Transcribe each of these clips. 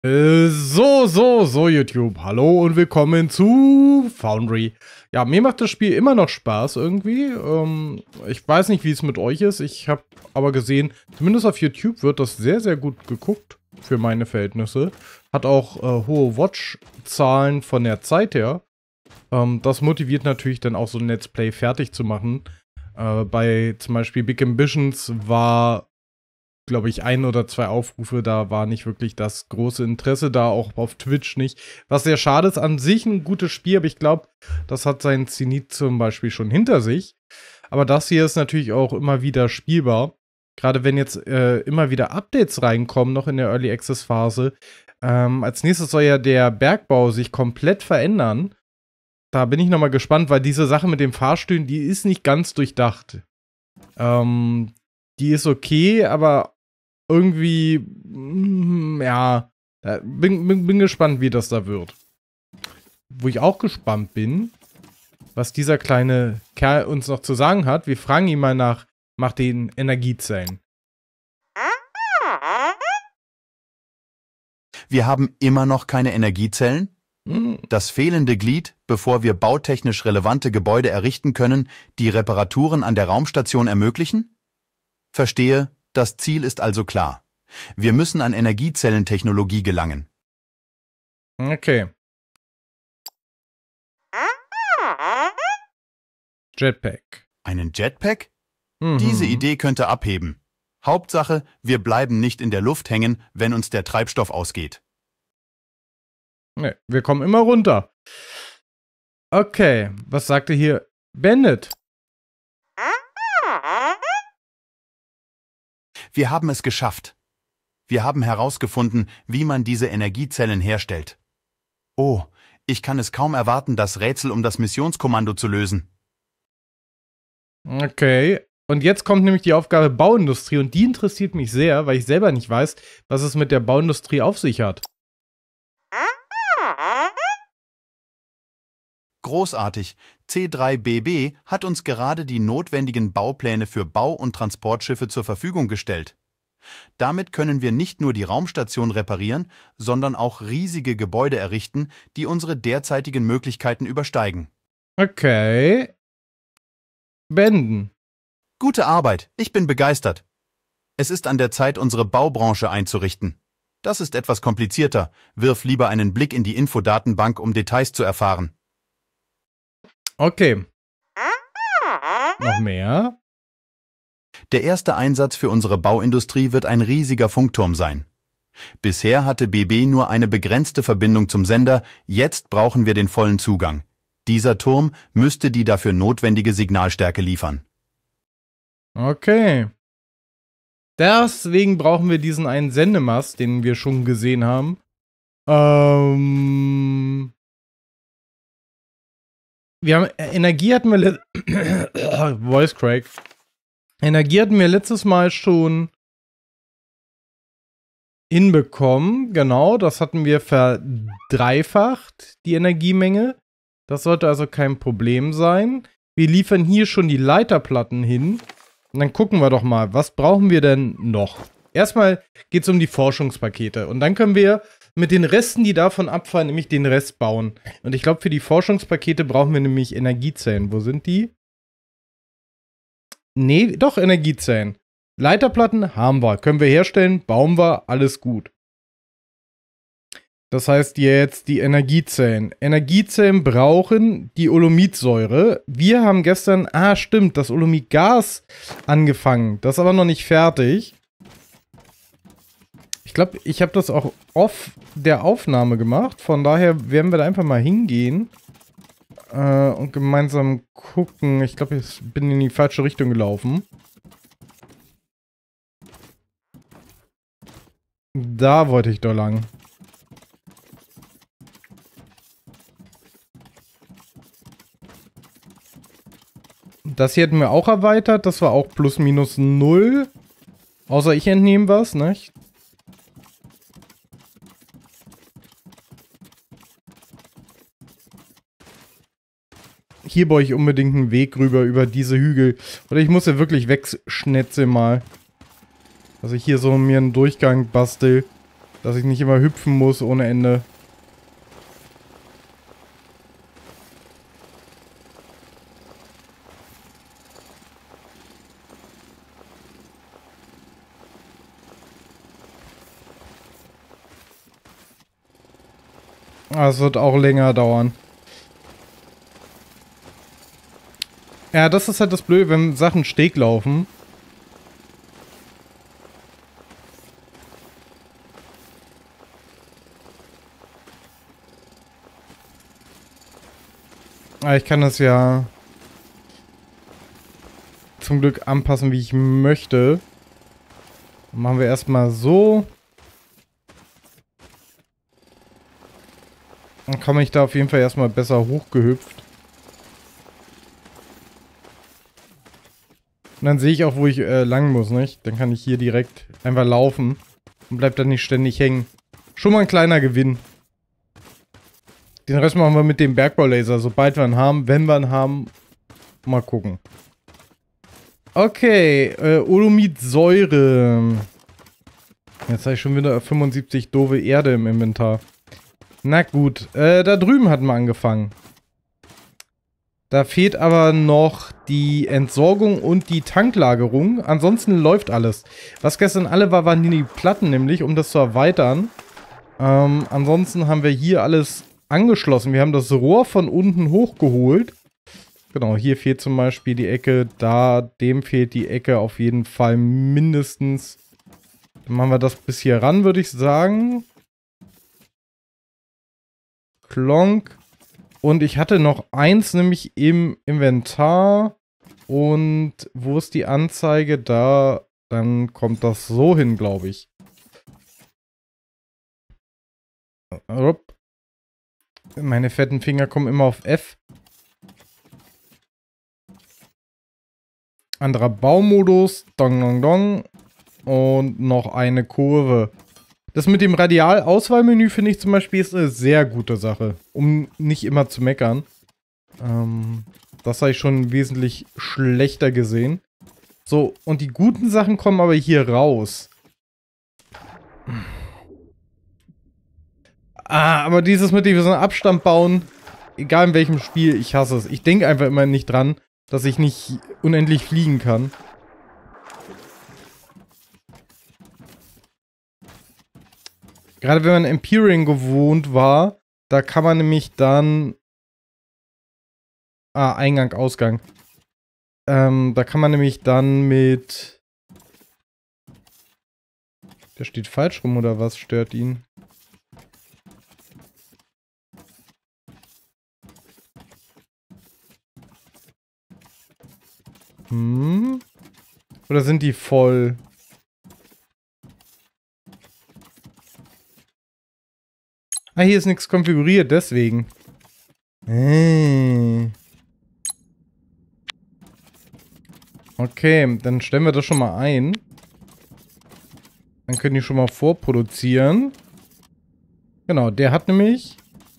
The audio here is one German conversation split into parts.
So, YouTube. Hallo und willkommen zu Foundry. Ja, mir macht das Spiel immer noch Spaß irgendwie. Ich weiß nicht, wie es mit euch ist. Ich habe aber gesehen, zumindest auf YouTube wird das sehr, sehr gut geguckt für meine Verhältnisse. Hat auch hohe Watch-Zahlen von der Zeit her. Das motiviert natürlich dann auch so ein Let's Play fertig zu machen. Bei zum Beispiel Big Ambitions war, glaube ich, 1 oder 2 Aufrufe, da war nicht wirklich das große Interesse da, auch auf Twitch nicht. Was sehr schade ist, an sich ein gutes Spiel, aber ich glaube, das hat seinen Zenit zum Beispiel schon hinter sich. Aber das hier ist natürlich auch immer wieder spielbar. Gerade wenn jetzt immer wieder Updates reinkommen, noch in der Early Access Phase. Als nächstes soll ja der Bergbau sich komplett verändern. Da bin ich nochmal gespannt, weil diese Sache mit den Fahrstühlen, die ist nicht ganz durchdacht. Die ist okay, aber irgendwie, ja, bin gespannt, wie das da wird. Wo ich auch gespannt bin, was dieser kleine Kerl uns noch zu sagen hat. Wir fragen ihn mal nach den Energiezellen. Wir haben immer noch keine Energiezellen? Das fehlende Glied, bevor wir bautechnisch relevante Gebäude errichten können, die Reparaturen an der Raumstation ermöglichen? Verstehe, das Ziel ist also klar. Wir müssen an Energiezellentechnologie gelangen. Okay. Jetpack. Einen Jetpack? Diese Idee könnte abheben. Hauptsache, wir bleiben nicht in der Luft hängen, wenn uns der Treibstoff ausgeht. Ne, wir kommen immer runter. Okay, was sagte hier Bandit? Wir haben es geschafft. Wir haben herausgefunden, wie man diese Energiezellen herstellt. Oh, ich kann es kaum erwarten, das Rätsel um das Missionskommando zu lösen. Okay, und jetzt kommt nämlich die Aufgabe Bauindustrie und die interessiert mich sehr, weil ich selber nicht weiß, was es mit der Bauindustrie auf sich hat. Großartig. C3BB hat uns gerade die notwendigen Baupläne für Bau- und Transportschiffe zur Verfügung gestellt. Damit können wir nicht nur die Raumstation reparieren, sondern auch riesige Gebäude errichten, die unsere derzeitigen Möglichkeiten übersteigen. Okay. Beenden. Gute Arbeit, ich bin begeistert. Es ist an der Zeit, unsere Baubranche einzurichten. Das ist etwas komplizierter. Wirf lieber einen Blick in die Infodatenbank, um Details zu erfahren. Okay. Noch mehr? Der erste Einsatz für unsere Bauindustrie wird ein riesiger Funkturm sein. Bisher hatte BB nur eine begrenzte Verbindung zum Sender, jetzt brauchen wir den vollen Zugang. Dieser Turm müsste die dafür notwendige Signalstärke liefern. Okay. Deswegen brauchen wir diesen einen Sendemast, den wir schon gesehen haben. Wir haben Energie hatten wir Voice Crack. Energie hatten wir letztes Mal schon hinbekommen. Genau, das hatten wir verdreifacht, die Energiemenge. Das sollte also kein Problem sein. Wir liefern hier schon die Leiterplatten hin. Und dann gucken wir doch mal, was brauchen wir denn noch? Erstmal geht es um die Forschungspakete. Und dann können wir mit den Resten, die davon abfallen, nämlich den Rest bauen. Und ich glaube, für die Forschungspakete brauchen wir nämlich Energiezellen. Wo sind die? Nee, doch Energiezellen. Leiterplatten haben wir. Können wir herstellen, bauen wir, alles gut. Das heißt jetzt die Energiezellen. Energiezellen brauchen die Olomidsäure. Wir haben gestern, stimmt, das Olomidgas angefangen. Das ist aber noch nicht fertig. Ich glaube, ich habe das auch off der Aufnahme gemacht. Von daher werden wir da einfach mal hingehen. Und gemeinsam gucken. Ich glaube, ich bin in die falsche Richtung gelaufen. Da wollte ich doch lang. Das hier hätten wir auch erweitert. Das war auch plus minus 0. Außer ich entnehme was, ne? Hier baue ich unbedingt einen Weg rüber über diese Hügel. Oder ich muss ja wirklich wegschnetzeln mal. Dass ich hier so mir einen Durchgang bastel. Dass ich nicht immer hüpfen muss ohne Ende. Es wird auch länger dauern. Ja, das ist halt das Blöde, wenn Sachen Steg laufen. Aber ich kann das ja zum Glück anpassen, wie ich möchte. Machen wir erstmal so. Dann komme ich da auf jeden Fall erstmal besser hochgehüpft. Und dann sehe ich auch, wo ich lang muss, nicht? Dann kann ich hier direkt einfach laufen und bleib dann nicht ständig hängen. Schon mal ein kleiner Gewinn. Den Rest machen wir mit dem Bergbaulaser, sobald wir ihn haben. Wenn wir ihn haben, mal gucken. Okay, Olomidsäure. Jetzt habe ich schon wieder 75 doofe Erde im Inventar. Na gut, da drüben hatten wir angefangen. Da fehlt aber noch die Entsorgung und die Tanklagerung. Ansonsten läuft alles. Was gestern alle war, waren die Platten nämlich, um das zu erweitern. Ansonsten haben wir hier alles angeschlossen. Wir haben das Rohr von unten hochgeholt. Genau, hier fehlt zum Beispiel die Ecke. Dem fehlt die Ecke auf jeden Fall mindestens. Dann machen wir das bis hier ran, würde ich sagen. Klonk. Und ich hatte noch eins, nämlich im Inventar. Und wo ist die Anzeige? Da, dann kommt das so hin, glaube ich. Meine fetten Finger kommen immer auf F. Anderer Baumodus. Dong, dong, dong. Und noch eine Kurve. Das mit dem Radial-Auswahlmenü finde ich zum Beispiel ist eine sehr gute Sache, um nicht immer zu meckern. Das habe ich schon wesentlich schlechter gesehen. So, und die guten Sachen kommen aber hier raus. Aber dieses mit diesem Abstand bauen, egal in welchem Spiel, ich hasse es. Ich denke einfach immer nicht dran, dass ich nicht unendlich fliegen kann. Gerade wenn man Empyrean gewohnt war, da kann man nämlich dann... Eingang, Ausgang. Da kann man nämlich dann mit... Der steht falsch rum oder was stört ihn? Oder sind die voll? Hier ist nichts konfiguriert, deswegen. Okay, dann stellen wir das schon mal ein. Dann können die schon mal vorproduzieren. Genau, der hat nämlich...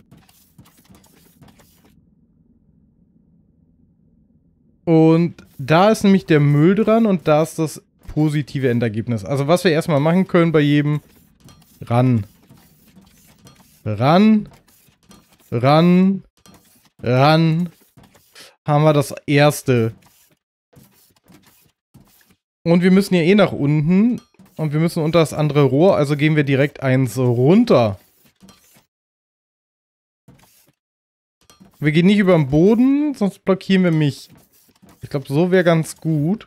Und da ist nämlich der Müll dran und da ist das positive Endergebnis. Also was wir erstmal machen können bei jedem... Ran. Ran. Ran. Ran. Haben wir das erste. Und wir müssen ja eh nach unten. Und wir müssen unter das andere Rohr. Also gehen wir direkt eins runter. Wir gehen nicht über den Boden, sonst blockieren wir mich. Ich glaube, so wäre ganz gut.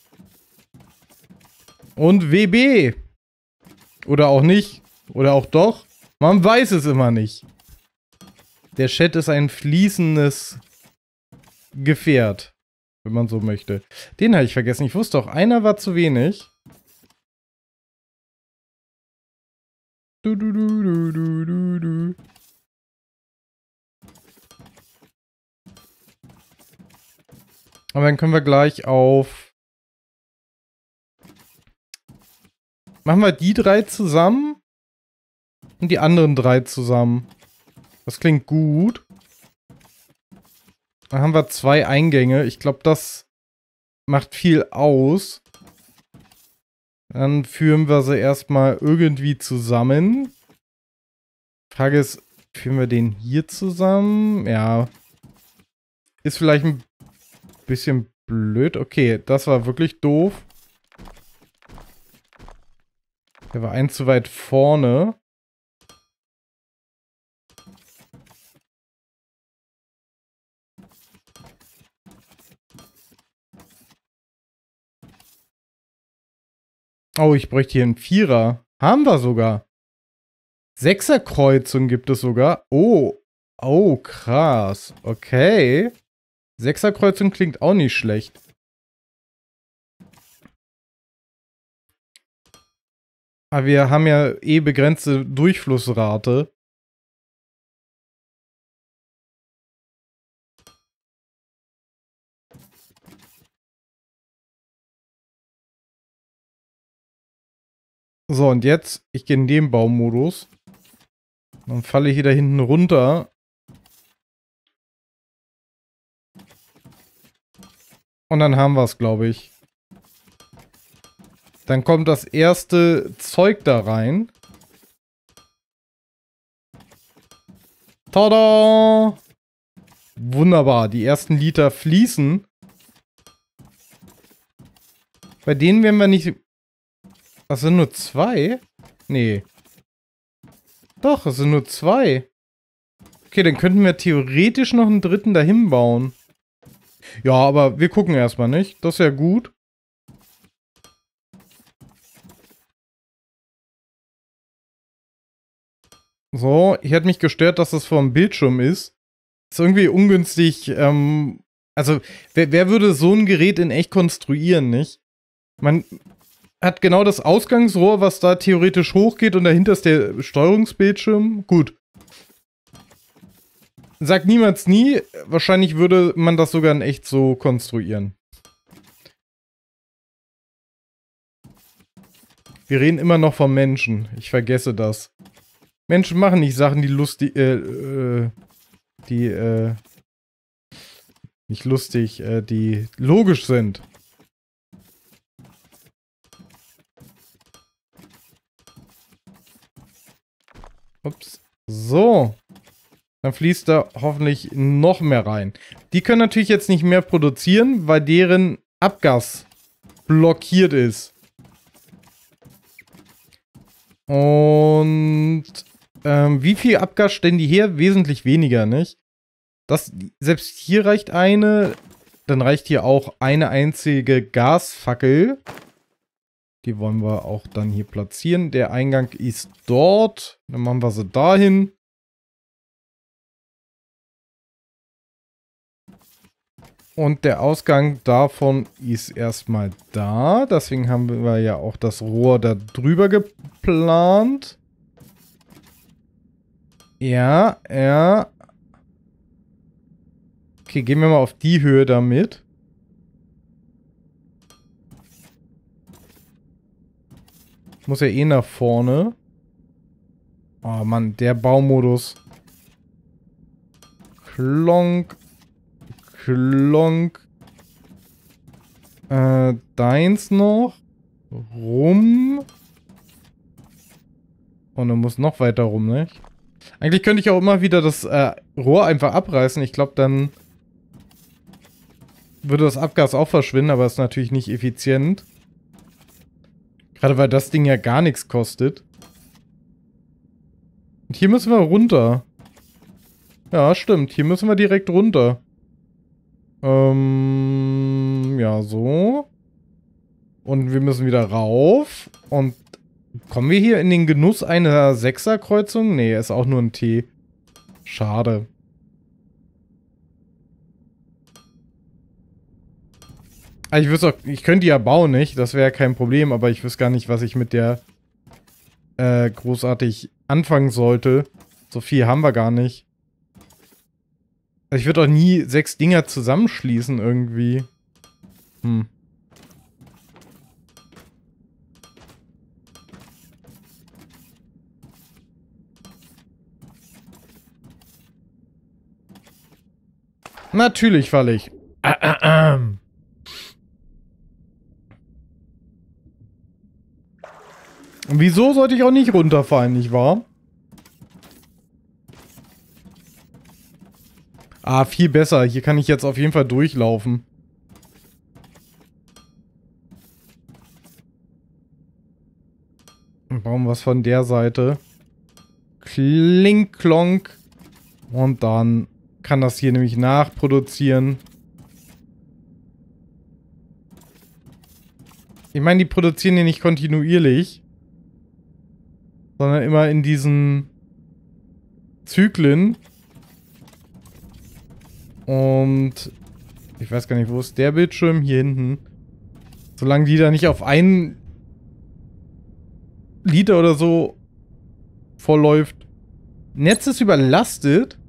Und WB. Oder auch nicht. Oder auch doch. Man weiß es immer nicht. Der Chat ist ein fließendes Gefährt. Wenn man so möchte. Den habe ich vergessen. Ich wusste doch, einer war zu wenig. Aber dann können wir gleich auf... Machen wir die drei zusammen und die anderen drei zusammen. Das klingt gut. Dann haben wir 2 Eingänge. Ich glaube, das macht viel aus. Dann führen wir sie erstmal irgendwie zusammen. Frage ist, führen wir den hier zusammen? Ja. Ist vielleicht ein bisschen blöd. Okay, das war wirklich doof. Der war eins zu weit vorne. Oh, ich bräuchte hier einen Vierer. Haben wir sogar. Sechserkreuzung gibt es sogar. Oh. Oh, krass. Okay. Sechserkreuzung klingt auch nicht schlecht. Aber wir haben ja eh begrenzte Durchflussrate. So, und jetzt, ich gehe in den Baumodus. Dann falle ich hier da hinten runter. Und dann haben wir es, glaube ich. Dann kommt das erste Zeug da rein. Tada! Wunderbar, die ersten Liter fließen. Bei denen werden wir nicht... Das sind nur 2? Nee. Doch, es sind nur 2. Okay, dann könnten wir theoretisch noch einen dritten dahin bauen. Ja, aber wir gucken erstmal, nicht? Das ist ja gut. So, ich hätte mich gestört, dass das vom Bildschirm ist. Ist irgendwie ungünstig, also, wer würde so ein Gerät in echt konstruieren, nicht? Man hat genau das Ausgangsrohr, was da theoretisch hochgeht und dahinter ist der Steuerungsbildschirm. Gut. Sagt niemals nie. Wahrscheinlich würde man das sogar in echt so konstruieren. Wir reden immer noch vom Menschen. Ich vergesse das. Menschen machen nicht Sachen, die lustig, nicht lustig, die logisch sind. Ups. So. Dann fließt da hoffentlich noch mehr rein. Die können natürlich jetzt nicht mehr produzieren, weil deren Abgas blockiert ist. Und wie viel Abgas stellen die her? Wesentlich weniger, nicht? Das, selbst hier reicht eine. Dann reicht hier auch eine einzige Gasfackel. Die wollen wir auch dann hier platzieren. Der Eingang ist dort. Dann machen wir sie dahin. Und der Ausgang davon ist erstmal da. Deswegen haben wir ja auch das Rohr da drüber geplant. Ja, ja. Okay, gehen wir mal auf die Höhe damit. Muss ja eh nach vorne. Oh Mann, der Baumodus. Klonk. Klonk. Deins noch. Rum. Und dann muss noch weiter rum, nicht? Eigentlich könnte ich auch immer wieder das Rohr einfach abreißen. Ich glaube, dann würde das Abgas auch verschwinden, aber ist natürlich nicht effizient. Gerade weil das Ding ja gar nichts kostet. Und hier müssen wir runter. Ja, stimmt. Hier müssen wir direkt runter. Ja, so. Und wir müssen wieder rauf. Und kommen wir hier in den Genuss einer Sechserkreuzung? Nee, ist auch nur ein T. Schade. Also ich wüsste auch, ich könnte die ja bauen, nicht? Das wäre kein Problem, aber ich wüsste gar nicht, was ich mit der großartig anfangen sollte. So viel haben wir gar nicht. Ich würde auch nie 6 Dinger zusammenschließen irgendwie. Natürlich falle ich. Und wieso sollte ich auch nicht runterfallen, nicht wahr? Ah, viel besser. Hier kann ich jetzt auf jeden Fall durchlaufen. Und bauen wir was von der Seite. Klink, klonk. Und dann kann das hier nämlich nachproduzieren. Ich meine, die produzieren hier nicht kontinuierlich. Sondern immer in diesen Zyklen. Und ich weiß gar nicht, wo ist der Bildschirm? Hier hinten. Solange die da nicht auf 1 Liter oder so vorläuft. Netz ist überlastet.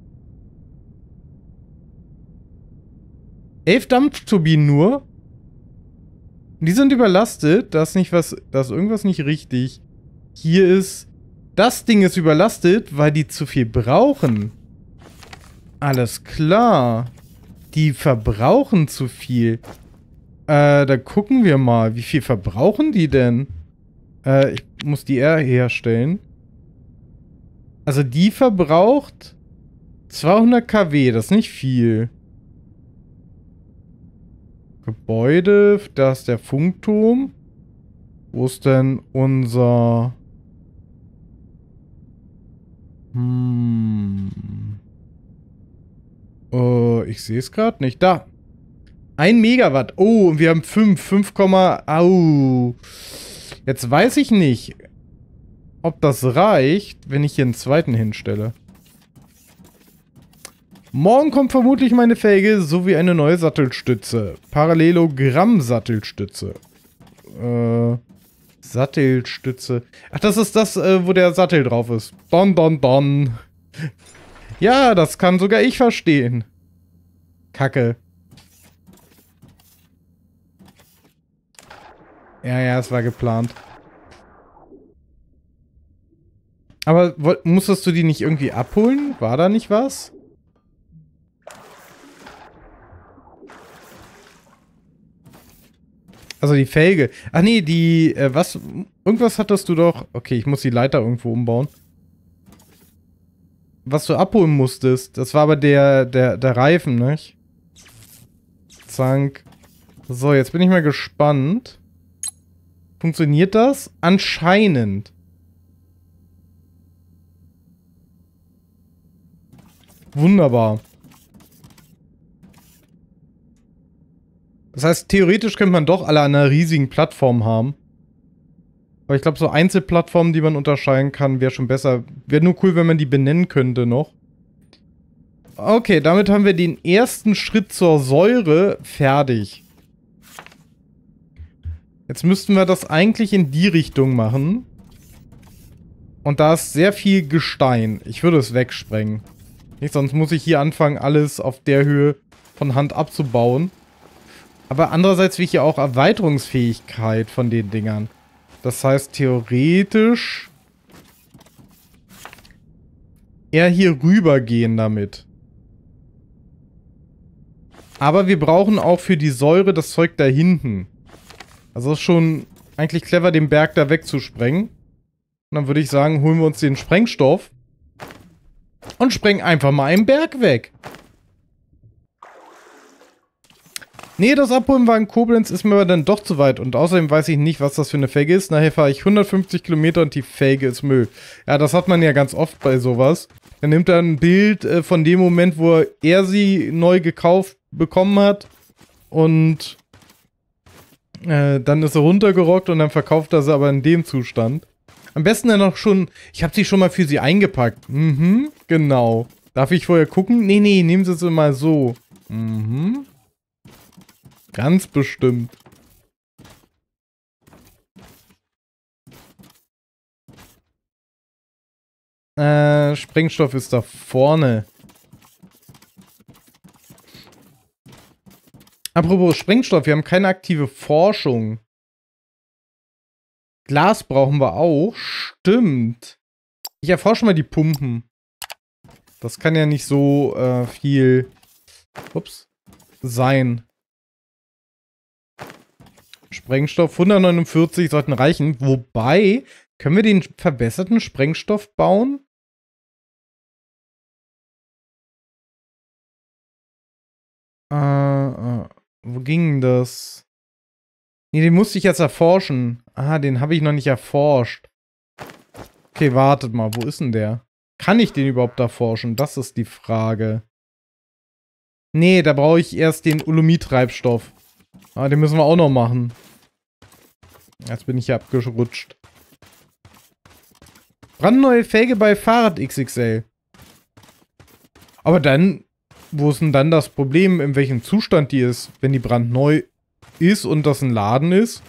11 Dampfturbinen nur. Die sind überlastet. Da ist irgendwas nicht richtig. Hier ist... Das Ding ist überlastet, weil die zu viel brauchen. Alles klar. Die verbrauchen zu viel. Da gucken wir mal. Wie viel verbrauchen die denn? Ich muss die R herstellen. Also die verbraucht 200 kW. Das ist nicht viel. Gebäude. Da ist der Funkturm. Wo ist denn unser... ich sehe es gerade nicht. Da. 1 Megawatt. Oh, und wir haben 5. Au. Jetzt weiß ich nicht, ob das reicht, wenn ich hier einen zweiten hinstelle. Morgen kommt vermutlich meine Felge sowie eine neue Sattelstütze. Parallelogramm-Sattelstütze. Sattelstütze. Ach, das ist das, wo der Sattel drauf ist. Don, don, don. Ja, das kann sogar ich verstehen. Kacke. Ja, es war geplant. Aber musstest du die nicht irgendwie abholen? War da nicht was? Also die Felge. Ach nee, die, was? Irgendwas hattest du doch. Okay, ich muss die Leiter irgendwo umbauen. Was du abholen musstest. Das war aber der Reifen, nicht? Zank. So, jetzt bin ich mal gespannt. Funktioniert das? Anscheinend. Wunderbar. Das heißt, theoretisch könnte man doch alle an einer riesigen Plattform haben. Aber ich glaube, so Einzelplattformen, die man unterscheiden kann, wäre schon besser. Wäre nur cool, wenn man die benennen könnte noch. Okay, damit haben wir den ersten Schritt zur Säure fertig. Jetzt müssten wir das eigentlich in die Richtung machen. Und da ist sehr viel Gestein. Ich würde es wegsprengen. Nicht, sonst muss ich hier anfangen, alles auf der Höhe von Hand abzubauen. Aber andererseits will ich ja auch Erweiterungsfähigkeit von den Dingern. Das heißt, theoretisch eher hier rüber gehen damit. Aber wir brauchen auch für die Säure das Zeug da hinten. Also ist schon eigentlich clever, den Berg da wegzusprengen. Und dann würde ich sagen, holen wir uns den Sprengstoff und sprengen einfach mal einen Berg weg. Nee, das Abholen war in Koblenz, ist mir aber dann doch zu weit. Und außerdem weiß ich nicht, was das für eine Felge ist. Nachher fahre ich 150 Kilometer und die Felge ist Müll. Ja, das hat man ja ganz oft bei sowas. Dann nimmt er ein Bild von dem Moment, wo er sie neu gekauft bekommen hat. Und dann ist er runtergerockt und dann verkauft er sie aber in dem Zustand. Am besten dann noch schon, ich habe sie schon mal für sie eingepackt. Mhm, genau. Darf ich vorher gucken? Nee, nehmen Sie sie mal so. Mhm. Ganz bestimmt. Sprengstoff ist da vorne. Apropos Sprengstoff, wir haben keine aktive Forschung. Glas brauchen wir auch. Stimmt. Ich erforsche mal die Pumpen. Das kann ja nicht so viel sein. Sprengstoff 149 sollten reichen. Wobei, Können wir den verbesserten Sprengstoff bauen? Wo ging das? Nee, den musste ich jetzt erforschen. Ah, den habe ich noch nicht erforscht. Okay, wartet mal. Wo ist denn der? Kann ich den überhaupt erforschen? Das ist die Frage. Nee, da brauche ich erst den Ulumit-Treibstoff. Ah, den müssen wir auch noch machen. Jetzt bin ich hier abgerutscht. Brandneue Felge bei Fahrrad XXL. Aber dann, wo ist denn dann das Problem, in welchem Zustand die ist, wenn die brandneu ist und das ein Laden ist?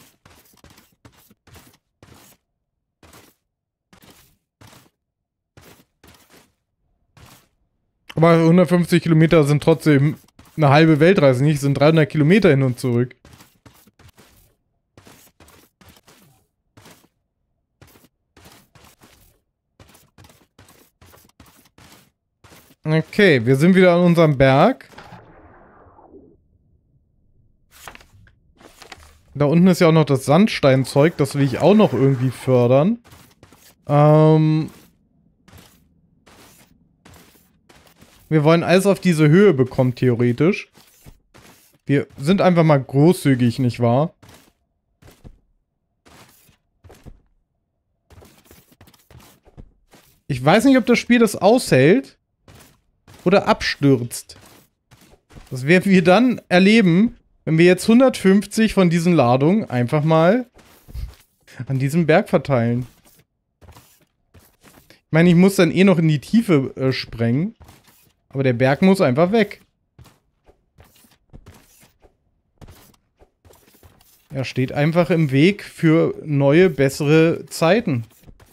Aber 150 Kilometer sind trotzdem eine halbe Weltreise, nicht? Sind 300 Kilometer hin und zurück. Okay, wir sind wieder an unserem Berg. Da unten ist ja auch noch das Sandsteinzeug, das will ich auch noch irgendwie fördern. Wir wollen alles auf diese Höhe bekommen, theoretisch. Wir sind einfach mal großzügig, nicht wahr? Ich weiß nicht, ob das Spiel das aushält oder abstürzt. Das werden wir dann erleben, wenn wir jetzt 150 von diesen Ladungen einfach mal an diesem Berg verteilen. Ich meine, ich muss dann eh noch in die Tiefe sprengen. Aber der Berg muss einfach weg. Er steht einfach im Weg für neue, bessere Zeiten.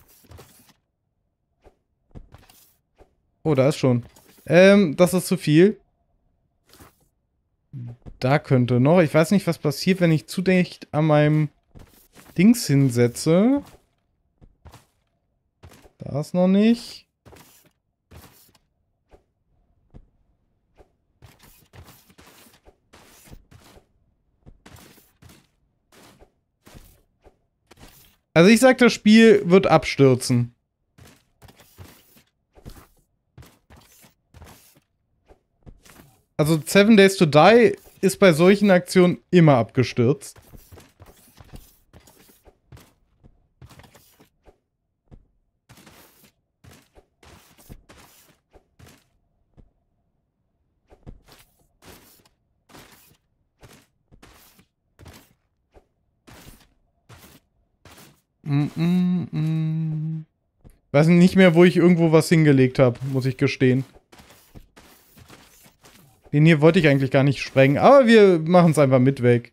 Oh, da ist schon. Das ist zu viel. Da könnte noch. Ich weiß nicht, was passiert, wenn ich zu dicht an meinem Dings hinsetze. Da ist noch nicht. Also ich sag, das Spiel wird abstürzen. Also 7 Days to Die ist bei solchen Aktionen immer abgestürzt. Weiß nicht mehr, wo ich irgendwo was hingelegt habe, muss ich gestehen. Den hier wollte ich eigentlich gar nicht sprengen, aber wir machen es einfach mit weg.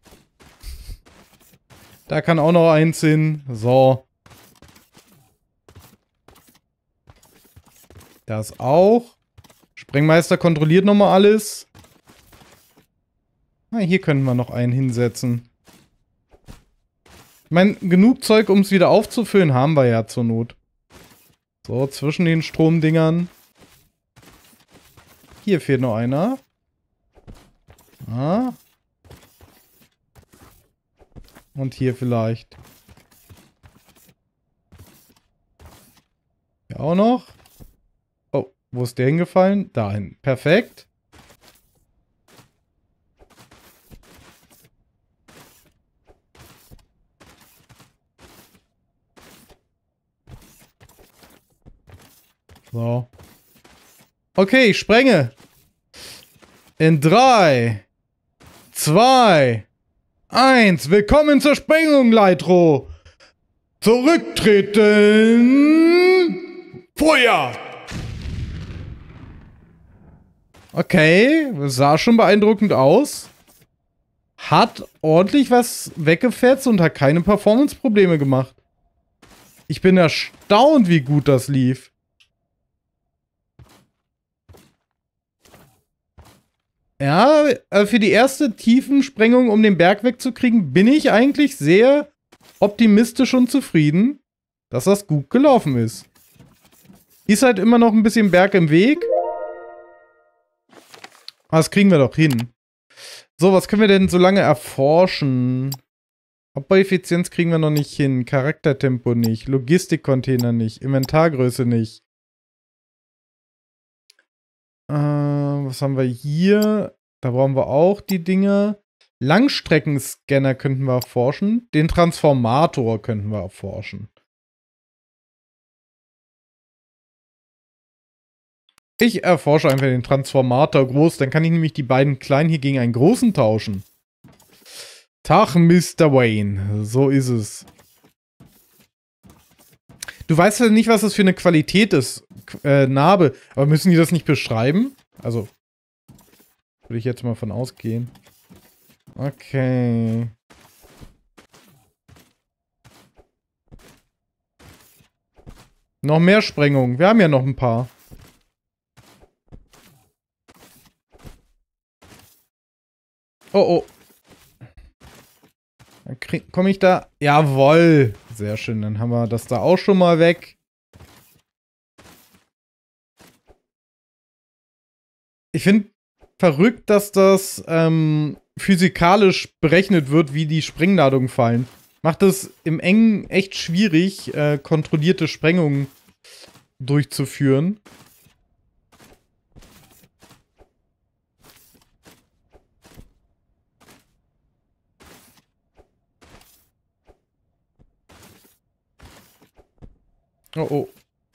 Da kann auch noch eins hin. So. Das auch. Sprengmeister kontrolliert nochmal alles. Ah, hier können wir noch einen hinsetzen. Ich meine, genug Zeug, um es wieder aufzufüllen, haben wir ja zur Not. So, zwischen den Stromdingern. Hier fehlt noch einer. Ah. Und hier vielleicht. Hier auch noch. Oh, wo ist der hingefallen? Dahin. Perfekt. So. Okay, ich sprenge. In 3, 2, 1. Willkommen zur Sprengung, Leitro. Zurücktreten. Feuer. Okay, sah schon beeindruckend aus. Hat ordentlich was weggefetzt und hat keine Performance-Probleme gemacht. Ich bin erstaunt, wie gut das lief. Ja, für die erste Tiefensprengung, um den Berg wegzukriegen, bin ich eigentlich sehr optimistisch und zufrieden, dass das gut gelaufen ist. Ist halt immer noch ein bisschen Berg im Weg. Aber das kriegen wir doch hin. So, was können wir denn so lange erforschen? Abbaueffizienz kriegen wir noch nicht hin. Charaktertempo nicht. Logistikcontainer nicht. Inventargröße nicht. Was haben wir hier? Da brauchen wir auch die Dinger. Langstreckenscanner könnten wir erforschen. Den Transformator könnten wir erforschen. Ich erforsche einfach den Transformator groß. Dann kann ich nämlich die beiden kleinen hier gegen einen großen tauschen. Tag, Mr. Wayne. So ist es. Du weißt ja nicht, was das für eine Qualität ist. Narbe. Aber müssen die das nicht beschreiben? Also, würde ich jetzt mal von ausgehen. Okay. Noch mehr Sprengungen. Wir haben ja noch ein paar. Oh, oh. Dann komme ich da. Jawohl. Sehr schön. Dann haben wir das da auch schon mal weg. Ich finde verrückt, dass das physikalisch berechnet wird, wie die Sprengladungen fallen. Macht es im Engen echt schwierig, kontrollierte Sprengungen durchzuführen. Oh, oh.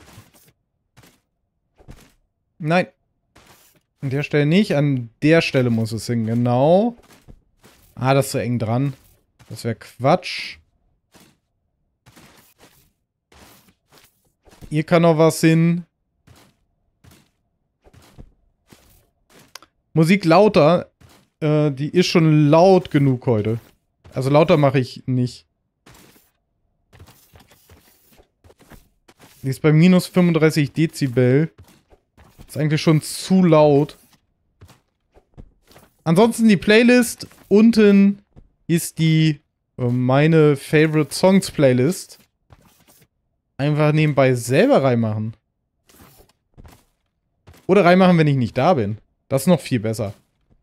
Nein. An der Stelle nicht. An der Stelle muss es hin. Genau. Ah, das ist so eng dran. Das wäre Quatsch. Hier kann noch was hin. Musik lauter. Die ist schon laut genug heute. Also lauter mache ich nicht. Die ist bei minus 35 Dezibel. Ist eigentlich schon zu laut. Ansonsten die Playlist. Unten ist die meine Favorite Songs Playlist. Einfach nebenbei selber reinmachen. Oder reinmachen, wenn ich nicht da bin. Das ist noch viel besser.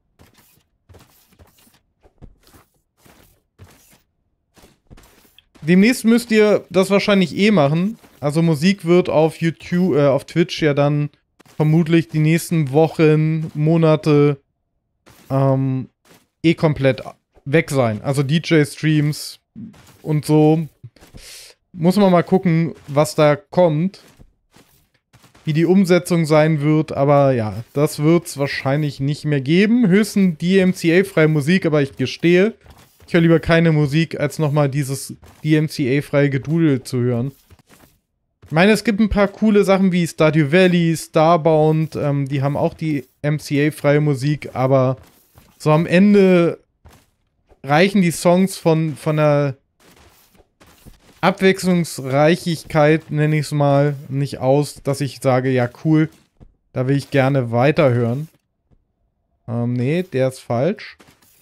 Demnächst müsst ihr das wahrscheinlich eh machen. Also Musik wird auf YouTube, auf Twitch ja dann vermutlich die nächsten Wochen, Monate eh komplett weg sein. Also DJ-Streams und so. Muss man mal gucken, was da kommt. Wie die Umsetzung sein wird. Aber ja, das wird es wahrscheinlich nicht mehr geben. Höchstens DMCA-freie Musik, aber ich gestehe, ich höre lieber keine Musik, als nochmal dieses DMCA-freie Gedudel zu hören. Ich meine, es gibt ein paar coole Sachen wie Stardew Valley, Starbound, die haben auch die MCA-freie Musik, aber so am Ende reichen die Songs von der Abwechslungsreichigkeit, nenne ich es mal, nicht aus, dass ich sage, ja cool, da will ich gerne weiterhören. Nee, der ist falsch.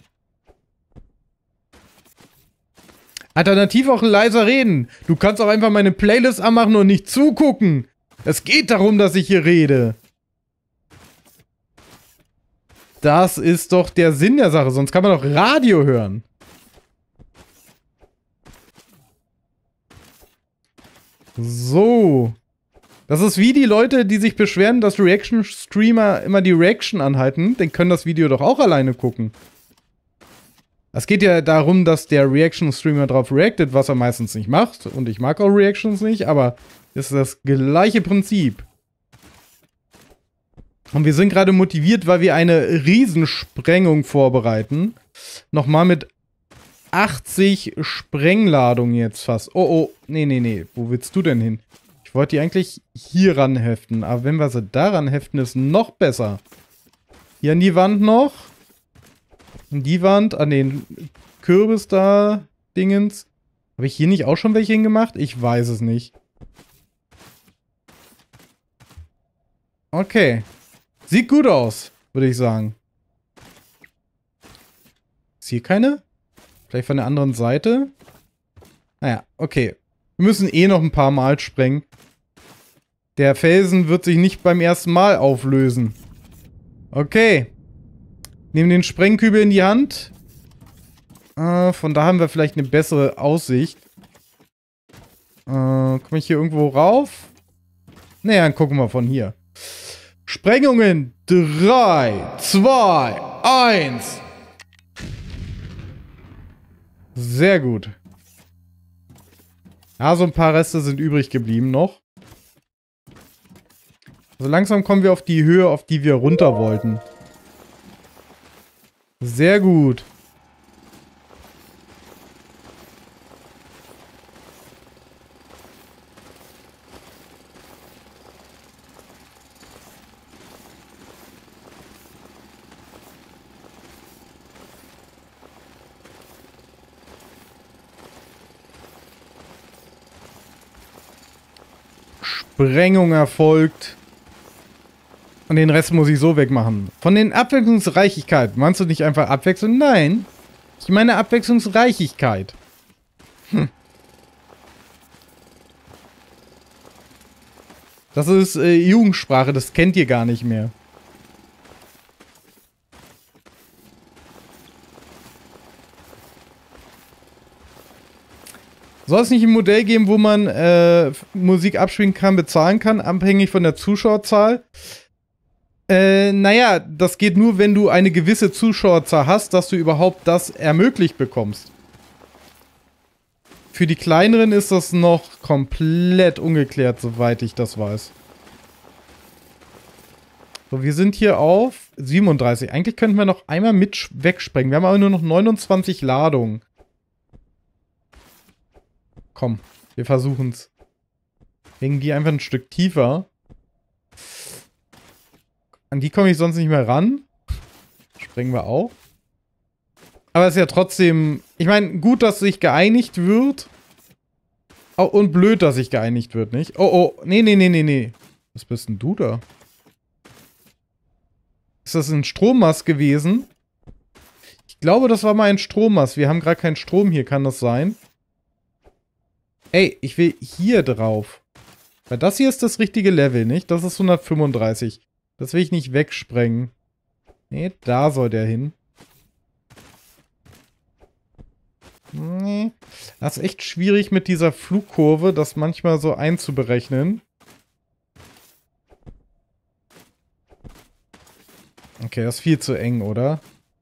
Alternativ auch leiser reden. Du kannst auch einfach meine Playlist anmachen und nicht zugucken. Es geht darum, dass ich hier rede. Das ist doch der Sinn der Sache, sonst kann man doch Radio hören. So. Das ist wie die Leute, die sich beschweren, dass Reaction-Streamer immer die Reaction anhalten. Den können das Video doch auch alleine gucken. Es geht ja darum, dass der Reaction-Streamer drauf reactet, was er meistens nicht macht. Und ich mag auch Reactions nicht, aber es ist das gleiche Prinzip. Und wir sind gerade motiviert, weil wir eine Riesensprengung vorbereiten. Nochmal mit 80 Sprengladungen jetzt fast. Oh, oh, nee, nee, nee. Wo willst du denn hin? Ich wollte die eigentlich hier ranheften. Aber wenn wir sie daran heften, ist noch besser. Hier an die Wand noch. An die Wand, an den Kürbis da, Dingens. Habe ich hier nicht auch schon welche hingemacht? Ich weiß es nicht. Okay. Sieht gut aus, würde ich sagen. Ist hier keine? Vielleicht von der anderen Seite? Naja, okay. Wir müssen eh noch ein paar Mal sprengen. Der Felsen wird sich nicht beim ersten Mal auflösen. Okay. Nehmen den Sprengkübel in die Hand. Von da haben wir vielleicht eine bessere Aussicht. Komme ich hier irgendwo rauf? Naja, dann gucken wir von hier. Sprengungen. 3, 2, 1. Sehr gut. Ja, so ein paar Reste sind übrig geblieben noch. So langsam kommen wir auf die Höhe, auf die wir runter wollten. Sehr gut. Sprengung erfolgt. Und den Rest muss ich so wegmachen. Von den Abwechslungsreichigkeit. Meinst du nicht einfach Abwechslung? Nein. Ich meine Abwechslungsreichigkeit. Das ist Jugendsprache. Das kennt ihr gar nicht mehr. Soll es nicht ein Modell geben, wo man Musik abspielen kann, bezahlen kann, abhängig von der Zuschauerzahl? Naja, das geht nur, wenn du eine gewisse Zuschauerzahl hast, dass du überhaupt das ermöglicht bekommst. Für die kleineren ist das noch komplett ungeklärt, soweit ich das weiß. So, wir sind hier auf 37. Eigentlich könnten wir noch einmal mit wegsprengen. Wir haben aber nur noch 29 Ladungen. Komm, wir versuchen's. Hängen die einfach ein Stück tiefer. An die komme ich sonst nicht mehr ran. Sprengen wir auch. Aber es ist ja trotzdem... Ich meine, gut, dass sich geeinigt wird. Oh, und blöd, dass sich geeinigt wird, nicht? Oh, oh. Nee, nee, nee, nee, nee. Was bist denn du da? Ist das ein Strommast gewesen? Ich glaube, das war mal ein Strommast. Wir haben gerade keinen Strom hier. Kann das sein? Ey, ich will hier drauf. Weil das hier ist das richtige Level, nicht? Das ist 135. Das will ich nicht wegsprengen. Nee, da soll der hin. Nee. Das ist echt schwierig mit dieser Flugkurve, das manchmal so einzuberechnen. Okay, das ist viel zu eng, oder?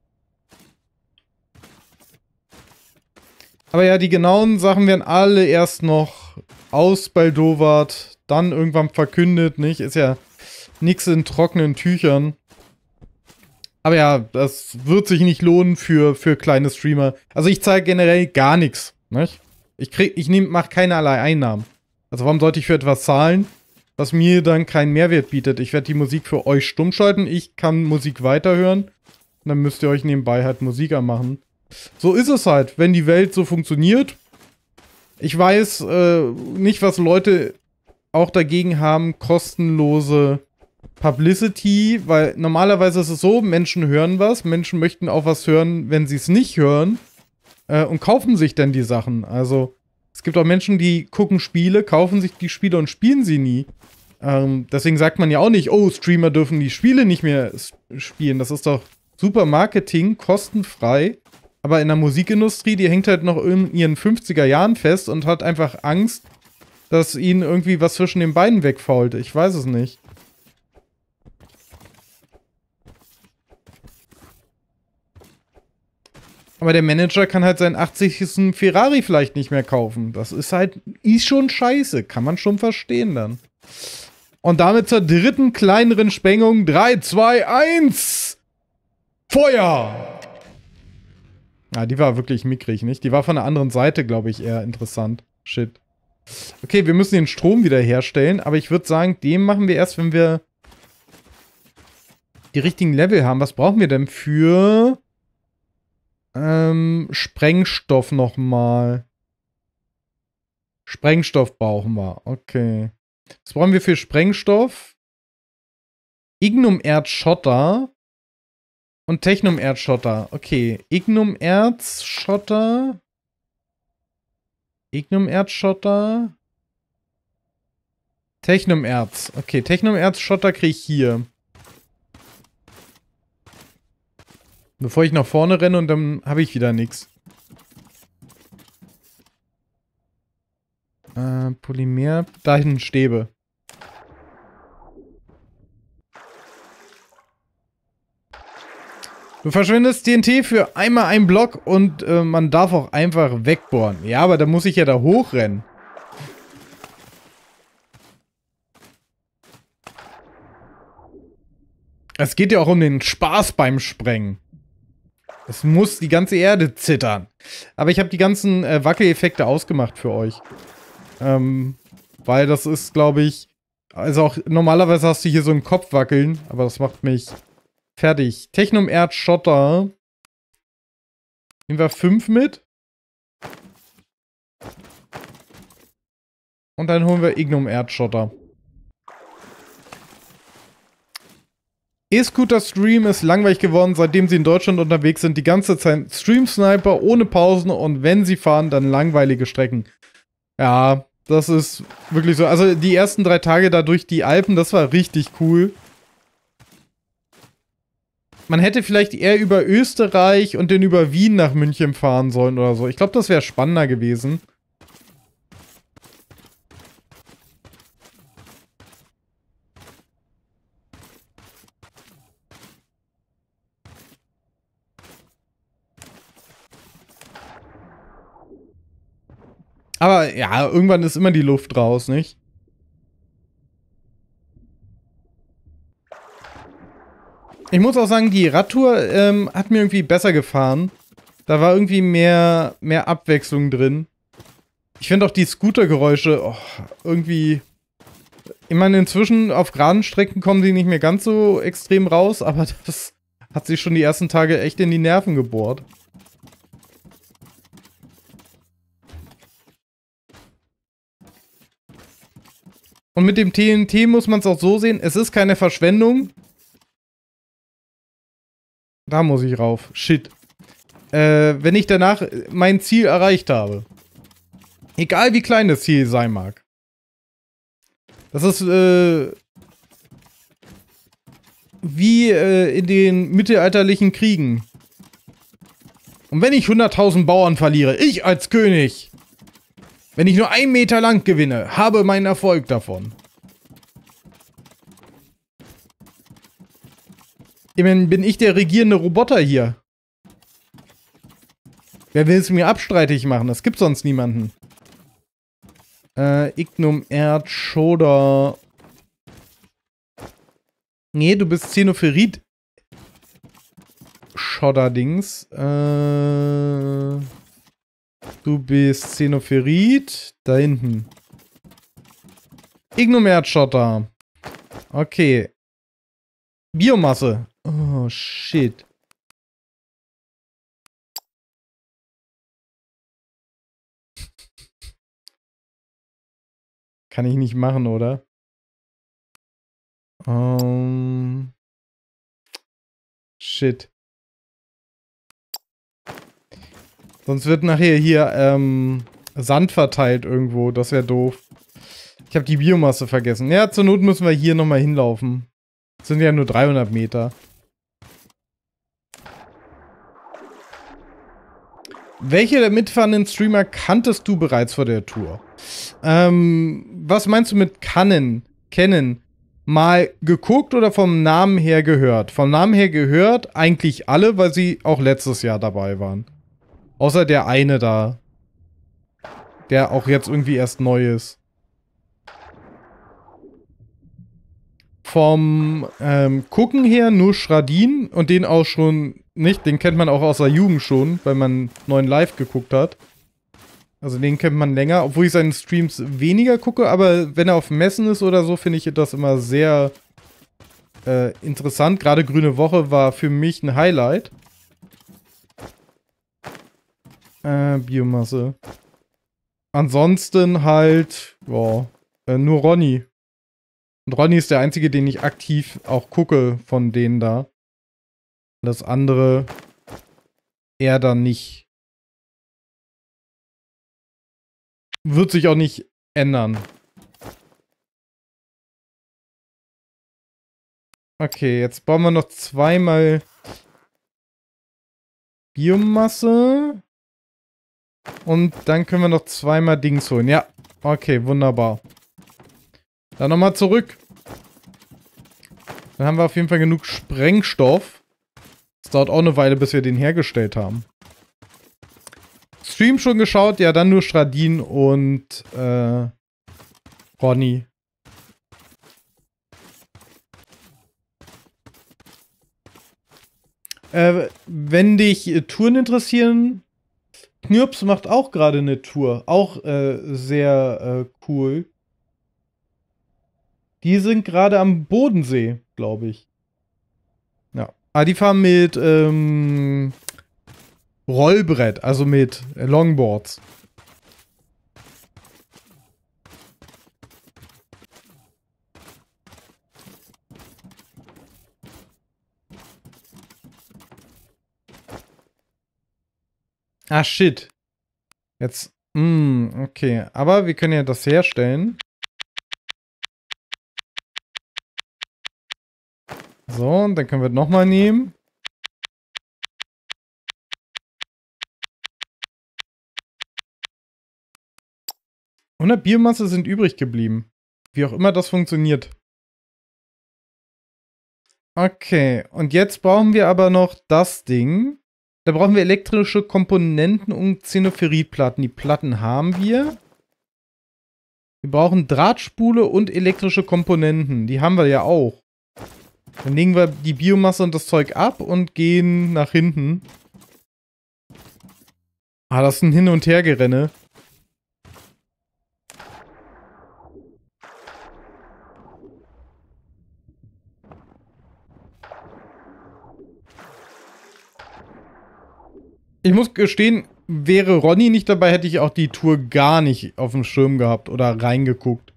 Aber ja, die genauen Sachen werden alle erst noch ausbaldowert, dann irgendwann verkündet, nicht? Ist ja nichts in trockenen Tüchern. Aber ja, das wird sich nicht lohnen für kleine Streamer. Also ich zeige generell gar nichts, nicht? Ich mache keinerlei Einnahmen. Also warum sollte ich für etwas zahlen, was mir dann keinen Mehrwert bietet? Ich werde die Musik für euch stumm schalten, ich kann Musik weiterhören. Und dann müsst ihr euch nebenbei halt Musik anmachen. So ist es halt, wenn die Welt so funktioniert. Ich weiß nicht, was Leute auch dagegen haben, kostenlose Publicity, weil normalerweise ist es so, Menschen hören was, Menschen möchten auch was hören, wenn sie es nicht hören und kaufen sich dann die Sachen. Also es gibt auch Menschen, die gucken Spiele, kaufen sich die Spiele und spielen sie nie. Deswegen sagt man ja auch nicht, oh, Streamer dürfen die Spiele nicht mehr spielen. Das ist doch super Marketing, kostenfrei. Aber in der Musikindustrie, die hängt halt noch in ihren 50er Jahren fest und hat einfach Angst, dass ihnen irgendwie was zwischen den Beinen wegfault. Ich weiß es nicht. Aber der Manager kann halt seinen 80. Ferrari vielleicht nicht mehr kaufen. Das ist schon scheiße. Kann man schon verstehen dann. Und damit zur dritten kleineren Sprengung. 3, 2, 1! Feuer! Ja, die war wirklich mickrig, nicht? Die war von der anderen Seite, glaube ich, eher interessant. Shit. Okay, wir müssen den Strom wieder herstellen, aber ich würde sagen, den machen wir erst, wenn wir die richtigen Level haben. Was brauchen wir denn für Sprengstoff nochmal? Sprengstoff brauchen wir. Okay. Was brauchen wir für Sprengstoff? Ignum-Erz-Schotter und Technum-Erz-Schotter. Okay. Ignum-Erz-Schotter. Ignum-Erz-Schotter. Technum-Erz. Okay, Technum-Erz-Schotter kriege ich hier. Bevor ich nach vorne renne und dann habe ich wieder nichts. Polymer. Da hinten Stäbe. Du verschwendest TNT für einmal einen Block und man darf auch einfach wegbohren. Ja, aber da muss ich ja da hochrennen. Es geht ja auch um den Spaß beim Sprengen. Es muss die ganze Erde zittern. Aber ich habe die ganzen Wackeleffekte ausgemacht für euch. Weil das ist, glaube ich... Also auch normalerweise hast du hier so einen Kopf wackeln, aber das macht mich... Fertig. Technum Erz Schotter. Nehmen wir 5 mit. Und dann holen wir Ignum Erz Schotter. E-Scooter Stream ist langweilig geworden, seitdem sie in Deutschland unterwegs sind. Die ganze Zeit Stream Sniper ohne Pausen und wenn sie fahren, dann langweilige Strecken. Ja, das ist wirklich so. Also die ersten 3 Tage da durch die Alpen, das war richtig cool. Man hätte vielleicht eher über Österreich und dann über Wien nach München fahren sollen oder so. Ich glaube, das wäre spannender gewesen. Aber ja, irgendwann ist immer die Luft raus, nicht? Ich muss auch sagen, die Radtour hat mir irgendwie besser gefahren. Da war irgendwie mehr Abwechslung drin. Ich finde auch die Scootergeräusche irgendwie... Ich meine, inzwischen auf geraden Strecken kommen die nicht mehr ganz so extrem raus, aber das hat sich schon die ersten Tage echt in die Nerven gebohrt. Und mit dem TNT muss man es auch so sehen, es ist keine Verschwendung. Da muss ich rauf. Shit. Wenn ich danach mein Ziel erreicht habe. Egal wie klein das Ziel sein mag. Das ist wie in den mittelalterlichen Kriegen. Und wenn ich 100.000 Bauern verliere, ich als König, wenn ich nur 1 Meter lang gewinne, habe meinen Erfolg davon. Immerhin bin ich der regierende Roboter hier. Wer will es mir abstreitig machen? Das gibt sonst niemanden. Ignum Erz Schotter. Nee, du bist Xenopherit. Schotter-Dings. Du bist Xenopherit. Da hinten. Ignum Erz Schotter. Okay. Biomasse. Oh, shit. Kann ich nicht machen, oder? Shit. Sonst wird nachher hier Sand verteilt irgendwo. Das wäre doof. Ich habe die Biomasse vergessen. Ja, zur Not müssen wir hier nochmal hinlaufen. Das sind ja nur 300 Meter. Welche der mitfahrenden Streamer kanntest du bereits vor der Tour? Was meinst du mit kennen? Mal geguckt oder vom Namen her gehört? Vom Namen her gehört eigentlich alle, weil sie auch letztes Jahr dabei waren. Außer der eine da. Der auch jetzt irgendwie erst neu ist. Vom Gucken her nur Schradin und den auch schon nicht. Den kennt man auch aus der Jugend schon, weil man 9 Live geguckt hat. Also den kennt man länger, obwohl ich seine Streams weniger gucke, aber wenn er auf Messen ist oder so, finde ich das immer sehr interessant. Gerade Grüne Woche war für mich ein Highlight. Biomasse. Ansonsten halt, boah, nur Ronny. Und Ronny ist der einzige, den ich aktiv auch gucke von denen da. Das andere eher dann nicht. Wird sich auch nicht ändern. Okay, jetzt bauen wir noch 2-mal Biomasse. Und dann können wir noch 2-mal Dings holen. Ja, Okay, wunderbar. Dann nochmal zurück. Dann haben wir auf jeden Fall genug Sprengstoff. Es dauert auch eine Weile, bis wir den hergestellt haben. Stream schon geschaut? Ja, dann nur Stradin und Ronny. Wenn dich Touren interessieren, Knirps macht auch gerade eine Tour. Auch sehr cool. Die sind gerade am Bodensee, glaube ich. Ja. Ah, die fahren mit Rollbrett, also mit Longboards. Ah, shit. Jetzt, okay. Aber wir können ja das herstellen. So, und dann können wir nochmal nehmen. Und 100 Biomasse sind übrig geblieben. Wie auch immer das funktioniert. Okay, und jetzt brauchen wir aber noch das Ding. Da brauchen wir elektrische Komponenten und Xenoferritplatten. Die Platten haben wir. Wir brauchen Drahtspule und elektrische Komponenten. Die haben wir ja auch. Dann legen wir die Biomasse und das Zeug ab und gehen nach hinten. Ah, das ist ein Hin- und Hergerenne. Ich muss gestehen, wäre Ronny nicht dabei, hätte ich auch die Tour gar nicht auf dem Schirm gehabt oder reingeguckt.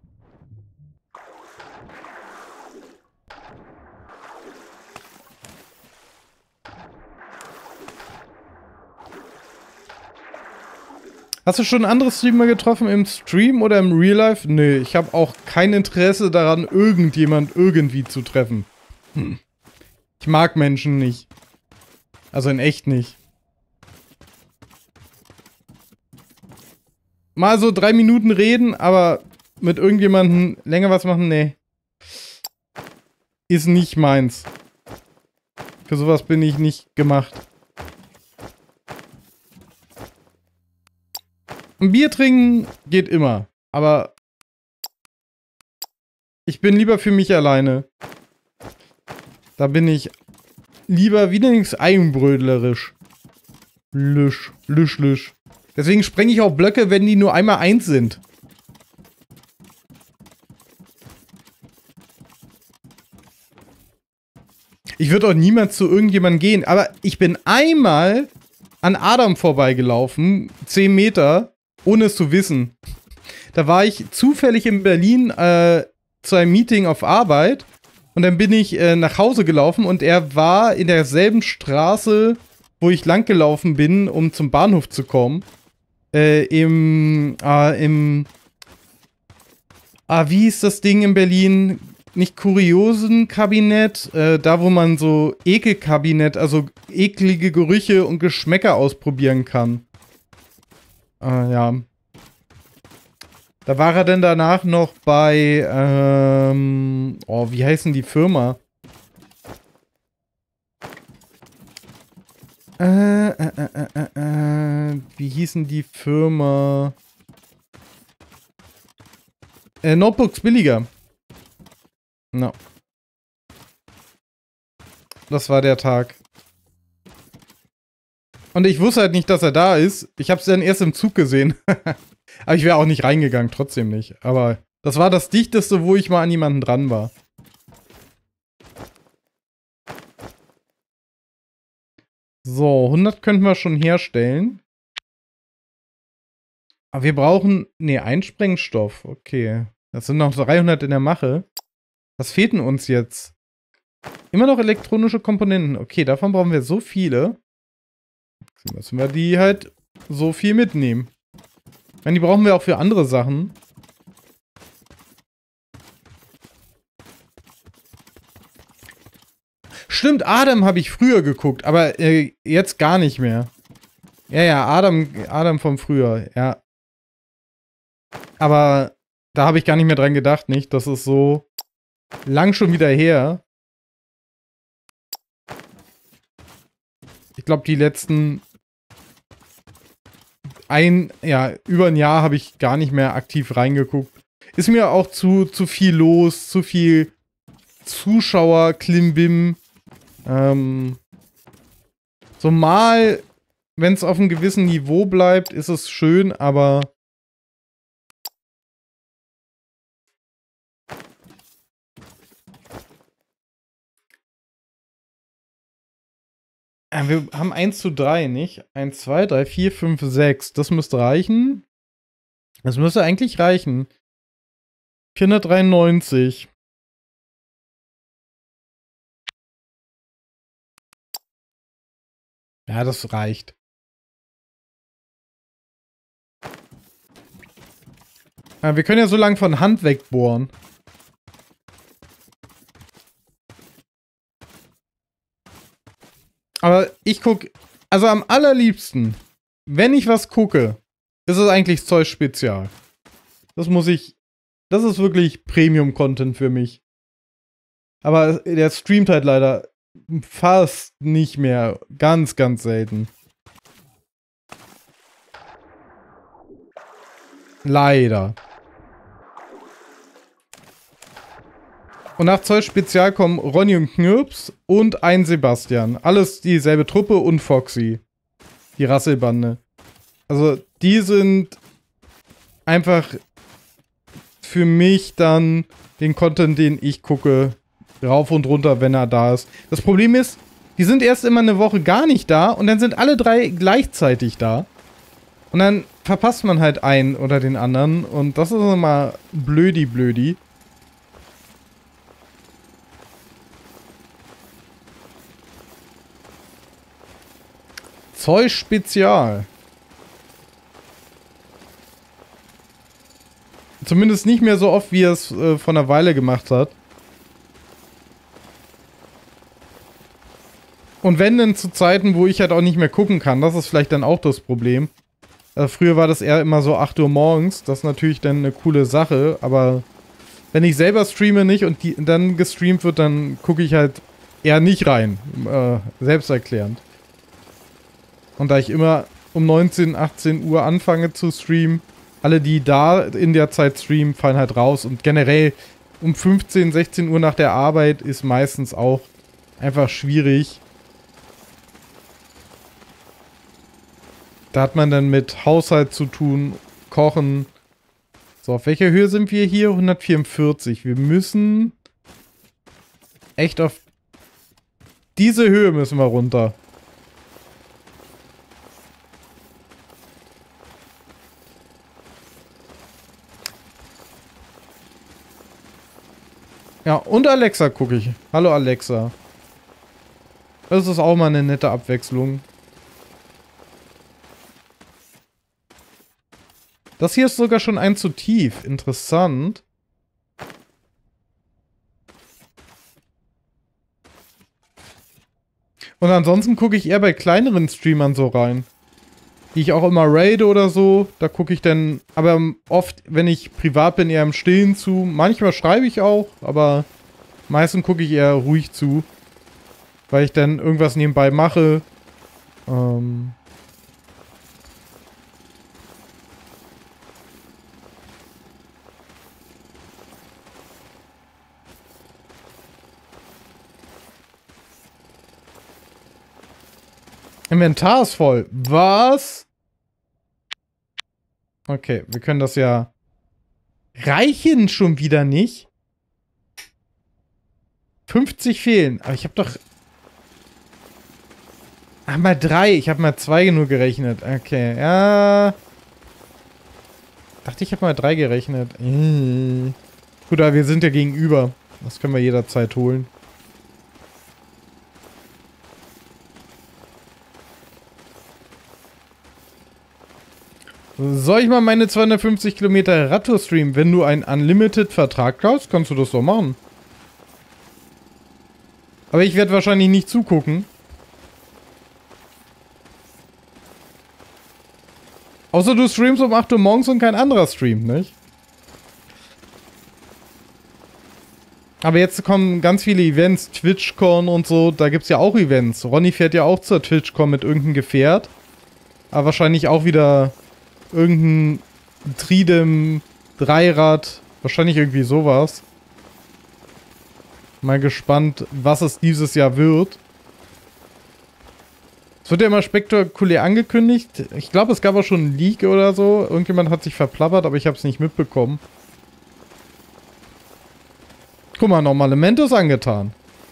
Hast du schon andere Streamer getroffen im Stream oder im Real Life? Nö, ich habe auch kein Interesse daran, irgendjemand irgendwie zu treffen. Ich mag Menschen nicht. Also in echt nicht. Mal so 3 Minuten reden, aber mit irgendjemandem länger was machen, nee. Ist nicht meins. Für sowas bin ich nicht gemacht. Ein Bier trinken geht immer, aber ich bin lieber für mich alleine. Da bin ich lieber wenigstens eigenbrödlerisch. Lüsch. Deswegen sprenge ich auch Blöcke, wenn die nur einmal 1 sind. Ich würde auch niemals zu irgendjemandem gehen, aber ich bin einmal an Adam vorbeigelaufen, 10 Meter, ohne es zu wissen. Da war ich zufällig in Berlin zu einem Meeting auf Arbeit und dann bin ich nach Hause gelaufen und er war in derselben Straße, wo ich lang gelaufen bin, um zum Bahnhof zu kommen. Wie ist das Ding in Berlin? Nicht Kuriosenkabinett, da wo man so Ekelkabinett, also eklige Gerüche und Geschmäcker ausprobieren kann. Ja. Da war er dann danach noch bei, wie heißt denn die Firma? Wie hießen die Firma? Notebooks billiger. No. Das war der Tag. Und ich wusste halt nicht, dass er da ist. Ich habe es dann erst im Zug gesehen. Aber ich wäre auch nicht reingegangen, trotzdem nicht. Aber das war das Dichteste, wo ich mal an jemanden dran war. So, 100 könnten wir schon herstellen. Aber wir brauchen... Ne, Einsprengstoff. Okay. Das sind noch 300 in der Mache. Was fehlt denn uns jetzt? Immer noch elektronische Komponenten. Okay, davon brauchen wir so viele. Dann müssen wir die halt so viel mitnehmen. Ich meine, die brauchen wir auch für andere Sachen. Stimmt, Adam habe ich früher geguckt, aber jetzt gar nicht mehr. Ja, Adam von früher, ja. Aber da habe ich gar nicht mehr dran gedacht, nicht? Das ist so lang schon wieder her. Ich glaube, die letzten über ein Jahr habe ich gar nicht mehr aktiv reingeguckt. Ist mir auch zu viel los, zu viel Zuschauer, Klimbim. So mal, wenn es auf einem gewissen Niveau bleibt, ist es schön, aber wir haben 1:3, nicht? 1, 2, 3, 4, 5, 6. Das müsste reichen. Das müsste eigentlich reichen. 493. Ja, das reicht. Wir können ja so lange von Hand wegbohren. Aber ich gucke, also am allerliebsten, wenn ich was gucke, ist es eigentlich Zeug Spezial. Das ist wirklich Premium-Content für mich. Aber der streamt halt leider fast nicht mehr. Ganz, ganz selten. Leider. Und nach Zeug Spezial kommen Ronny und Knirps und ein Sebastian. Alles dieselbe Truppe und Foxy. Die Rasselbande. Also die sind einfach für mich dann den Content, den ich gucke, rauf und runter, wenn er da ist. Das Problem ist, die sind erst immer eine Woche gar nicht da und dann sind alle drei gleichzeitig da. Und dann verpasst man halt einen oder den anderen und das ist immer blödi. Zeug Spezial. Zumindest nicht mehr so oft, wie er es vor einer Weile gemacht hat. Und wenn denn zu Zeiten, wo ich halt auch nicht mehr gucken kann, das ist vielleicht dann auch das Problem. Früher war das eher immer so 8 Uhr morgens, das ist natürlich dann eine coole Sache, aber wenn ich selber streame nicht und dann gestreamt wird, dann gucke ich halt eher nicht rein. Selbsterklärend. Und da ich immer um 19, 18 Uhr anfange zu streamen, alle, die da in der Zeit streamen, fallen halt raus. Und generell um 15, 16 Uhr nach der Arbeit ist meistens auch einfach schwierig. Da hat man dann mit Haushalt zu tun, Kochen. So, auf welcher Höhe sind wir hier? 144. Wir müssen echt auf diese Höhe müssen wir runter. Ja, und Alexa gucke ich. Hallo Alexa. Das ist auch mal eine nette Abwechslung. Das hier ist sogar schon ein zu tief. Interessant. Und ansonsten gucke ich eher bei kleineren Streamern so rein. Die ich auch immer raide oder so. Da gucke ich dann, aber oft, wenn ich privat bin, eher im Stillen zu. Manchmal schreibe ich auch, aber meistens gucke ich eher ruhig zu. Weil ich dann irgendwas nebenbei mache. Inventar ist voll. Was? Okay, wir können das ja... Reichen schon wieder nicht? 50 fehlen. Aber ich habe doch... Ach, mal 3. Ich habe mal 2 nur gerechnet. Okay, ja... Dachte, ich habe mal 3 gerechnet. Gut, aber wir sind ja gegenüber. Das können wir jederzeit holen. Soll ich mal meine 250 Kilometer Radtour streamen? Wenn du einen Unlimited-Vertrag kaufst, kannst du das doch machen. Aber ich werde wahrscheinlich nicht zugucken. Außer du streamst um 8 Uhr morgens und kein anderer streamt, nicht? Aber jetzt kommen ganz viele Events, TwitchCon und so, da gibt es ja auch Events. Ronny fährt ja auch zur TwitchCon mit irgendeinem Gefährt. Aber wahrscheinlich auch wieder irgendein Tridem, Dreirad, wahrscheinlich irgendwie sowas. Mal gespannt, was es dieses Jahr wird. Es wird ja immer spektakulär angekündigt. Ich glaube, es gab auch schon einen Leak oder so. Irgendjemand hat sich verplappert, aber ich habe es nicht mitbekommen. Guck mal, normale Mentos angetan.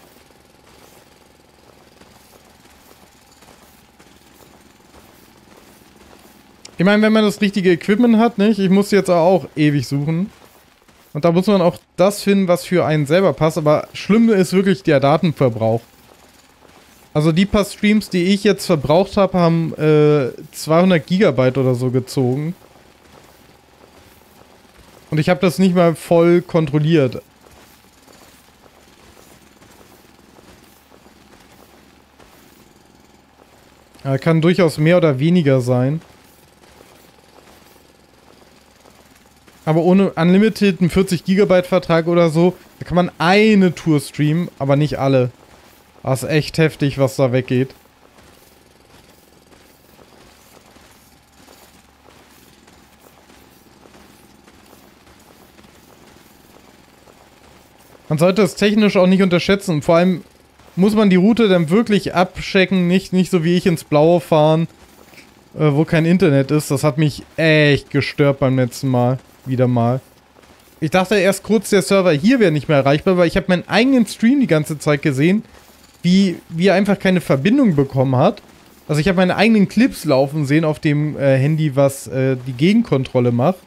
Ich meine, wenn man das richtige Equipment hat, nicht? Ich muss jetzt auch ewig suchen. Und da muss man auch das finden, was für einen selber passt. Aber schlimm ist wirklich der Datenverbrauch. Also die paar Streams, die ich jetzt verbraucht habe, haben 200 Gigabyte oder so gezogen. Und ich habe das nicht mal voll kontrolliert. Ja, kann durchaus mehr oder weniger sein. Aber ohne Unlimited, einen 40 Gigabyte Vertrag oder so, da kann man eine Tour streamen, aber nicht alle. Das ist echt heftig, was da weggeht. Man sollte es technisch auch nicht unterschätzen. Vor allem muss man die Route dann wirklich abchecken, nicht so wie ich ins Blaue fahren, wo kein Internet ist. Das hat mich echt gestört beim letzten Mal. Wieder mal. Ich dachte erst kurz, der Server hier wäre nicht mehr erreichbar, weil ich habe meinen eigenen Stream die ganze Zeit gesehen, wie er einfach keine Verbindung bekommen hat. Also ich habe meine eigenen Clips laufen sehen auf dem Handy, was die Gegenkontrolle macht.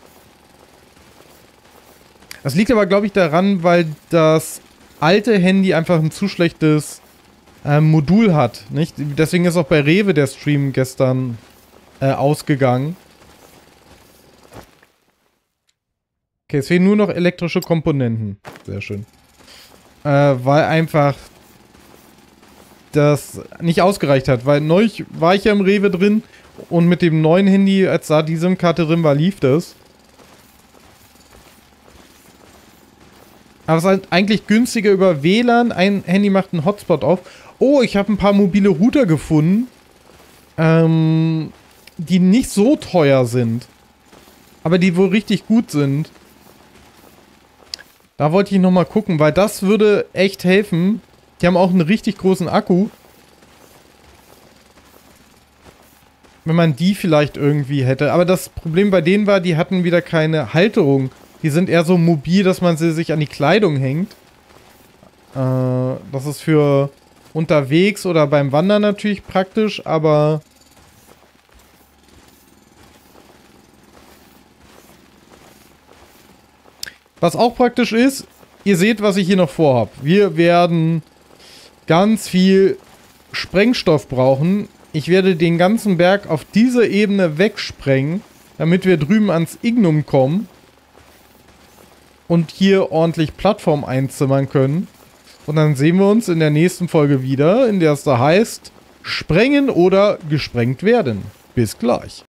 Das liegt aber, glaube ich, daran, weil das alte Handy einfach ein zu schlechtes Modul hat, nicht? Deswegen ist auch bei Rewe der Stream gestern ausgegangen. Okay, es fehlen nur noch elektrische Komponenten. Sehr schön. Weil einfach das nicht ausgereicht hat. Weil neu war ich ja im Rewe drin und mit dem neuen Handy, als da die SIM-Karte drin war, lief das. Aber es ist halt eigentlich günstiger über WLAN. Ein Handy macht einen Hotspot auf. Oh, ich habe ein paar mobile Router gefunden, die nicht so teuer sind. Aber die wohl richtig gut sind. Da wollte ich nochmal gucken, weil das würde echt helfen. Die haben auch einen richtig großen Akku. Wenn man die vielleicht irgendwie hätte. Aber das Problem bei denen war, die hatten wieder keine Halterung. Die sind eher so mobil, dass man sie sich an die Kleidung hängt. Das ist für unterwegs oder beim Wandern natürlich praktisch, aber... Was auch praktisch ist, ihr seht, was ich hier noch vorhabe. Wir werden ganz viel Sprengstoff brauchen. Ich werde den ganzen Berg auf dieser Ebene wegsprengen, damit wir drüben ans Ignum kommen und hier ordentlich Plattform einzimmern können. Und dann sehen wir uns in der nächsten Folge wieder, in der es da heißt, sprengen oder gesprengt werden. Bis gleich.